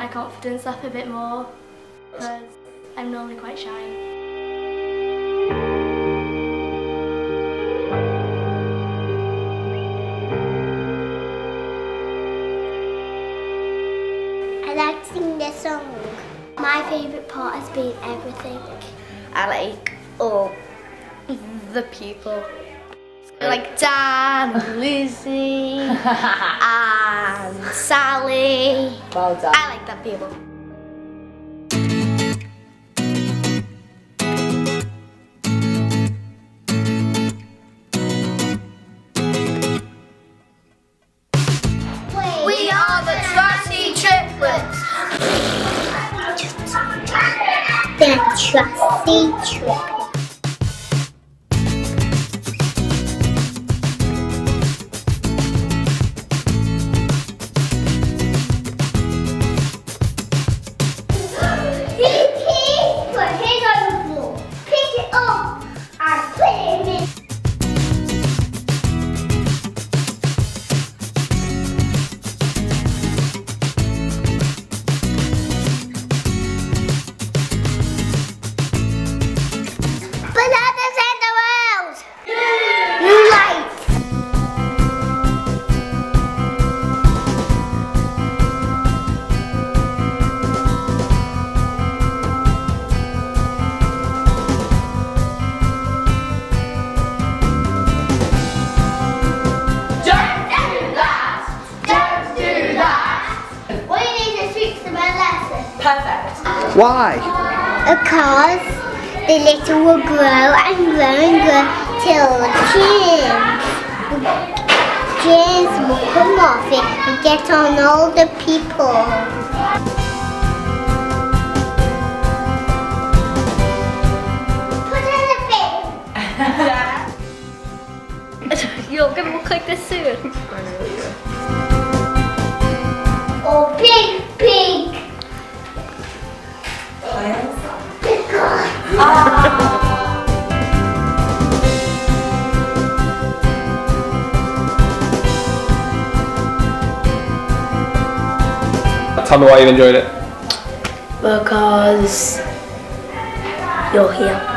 my confidence up a bit more because I'm normally quite shy. I like to sing this song. My favourite part has been everything. I like all the people. Like Dan, and Lucy, and Sally. Well done. I like them people. We are the Trusty Triplets. The Trusty Triplets. Perfect. Why? Because the little will grow and grow and grow till the germs will come off it and get on all the people. Put in the bin. You're gonna look like this soon. Oh, pig, pig. Tell me why you enjoyed it. Because you're here.